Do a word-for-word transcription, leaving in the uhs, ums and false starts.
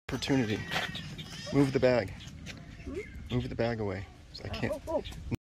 Opportunity. Move the bag. Move the bag away. So I can't.